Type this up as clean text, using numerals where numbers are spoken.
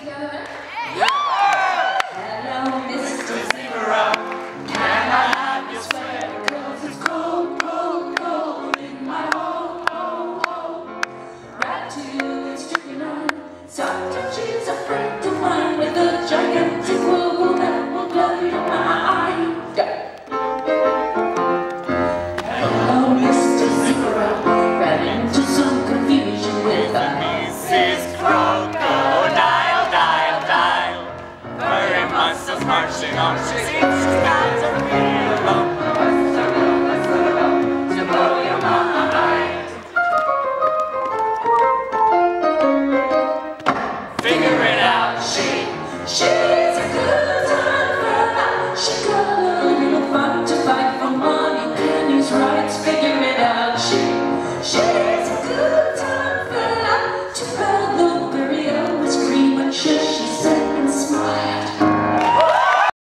together? Yeah. Hello, Mr. Zebra. Can I have your sweater? 'Cause it's cold, cold, cold in my hole, hole, hole. Ratatouille, chicken on. Sometimes she's a friend of mine with a gigantic wiggle that will blow your mind. Hello, Mr. Zebra. Ran into some confusion with a Mrs. Crocodile, dial, dial. Furry monsters marching on. She seems got to be alone. to blow your mind. Figure it out, She